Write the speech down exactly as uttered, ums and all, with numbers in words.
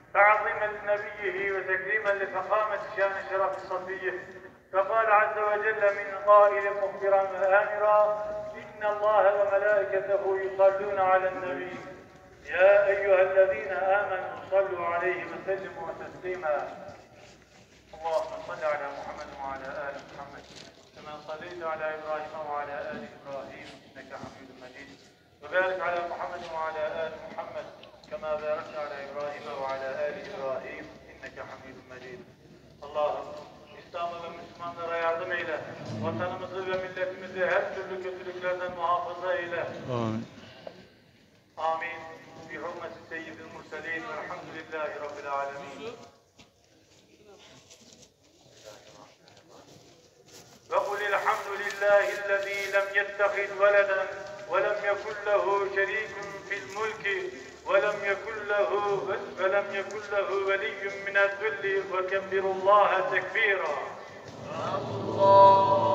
تعظيما لنبيه وتكريما لفخامة شان شرف صفيه. فقال عز وجل من قائل مخبرا آمرا: إن الله وملائكته يصلون على النبي يا أيها الذين آمنوا صلوا عليه وسلموا تسليما. اللهم صل على محمد وعلى آل محمد كما صليت على إبراهيم وعلى آل إبراهيم إنك حميد مجيد. وبارك على محمد وعلى آل محمد كما باركت على إبراهيم وعلى آل إبراهيم إنك حميد مجيد. Allah'ım İslam'a ve Müslümanlara yardım eyle. Vatanımızı ve milletimizi her türlü kötülüklerden muhafaza eyle. Amin. Amin. Bi hurmeti seyyidil murselin velhamdülillahi rabbil alemin. Ve kulil hamdülillahillezî lem yettehid veleden ve lem yekun lehu şerîkun fil mulki ve lem yekun lehu ve lem yekun lehu veliyyun minel zulli ve kebbirullâhe tekbîrâ. Allah